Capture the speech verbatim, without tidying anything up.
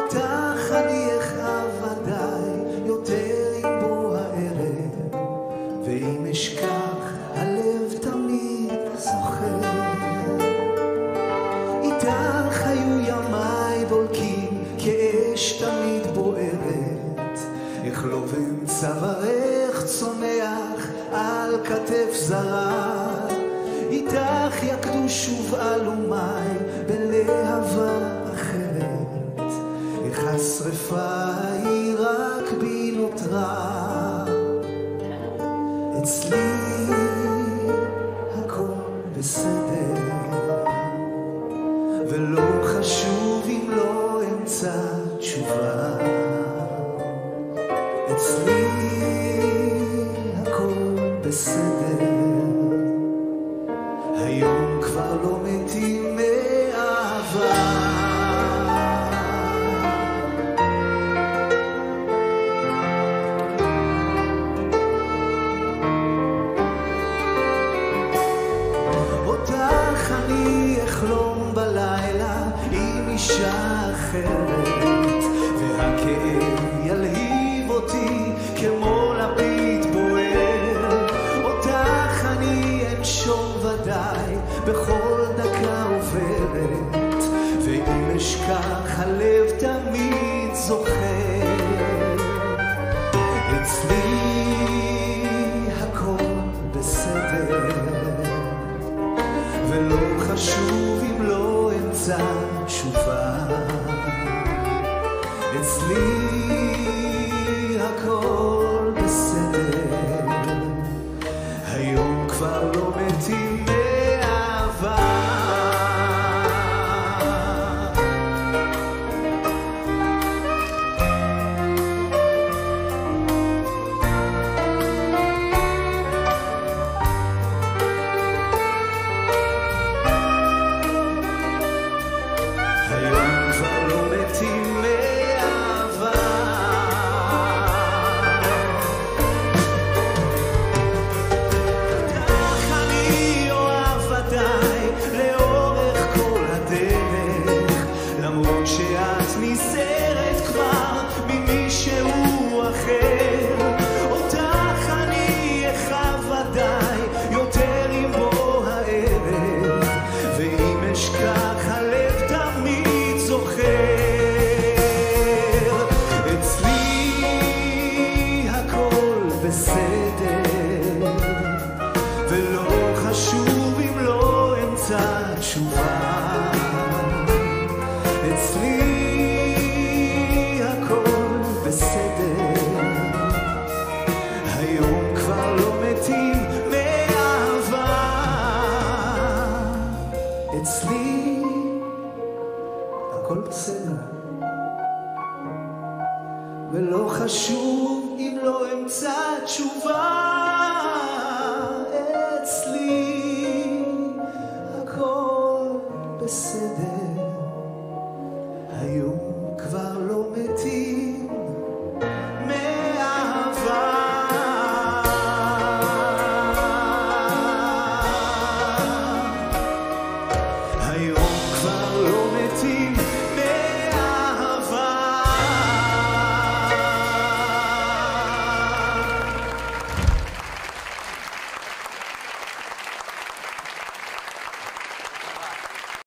אותך אני אכאב ודאי יותר אם בוא הערב, ואם אשכח הלב תמיד זוכר. איתך היו ימיי דולקים כאש תמיד בוערת, איך לא בן צווארך צונח על כתף זרה. איתך יקדו שוב אלומי בלהבה אחרת, איך השרפה היא רק בי נותרה. אצלי הכל בסדר, ולא חשוב אם לא אמצא תשובה. אצלי הכל בסדר, היום כבר לא מתים מאהבה. אותך אני אחלום בלילה עם אישה אחרת, והכאב ילהיב אותי כמו לפיד בוער. אותך אני אנשום ודאי בכל דקה עוברת, ואם אשכח הלב תמיד זוכר. אצלי הכל בסדר, ולא חשוב אם לא אמצא תשובה. אצלי הכל בסדר, היום כבר לא מתים מאהבה. היום כבר לא מתים מאהבה. אותך אני אוהב ודאי לאורך כל הדרך, למרות שאת נסערת כבר ממישהו אחר. אותך אני אכאב ודאי יותר אם בוא הערב, ואם אשכח הלב תמיד זוכר. אצלי הכל בסדר, ולא חשוב אם לא אמצא תשובה. אצלי הכל בסדר, היום כבר לא מתים מאהבה. אצלי הכל בסדר, ולא חשוב אם לא אמצא תשובה. אצלי הכל בסדר.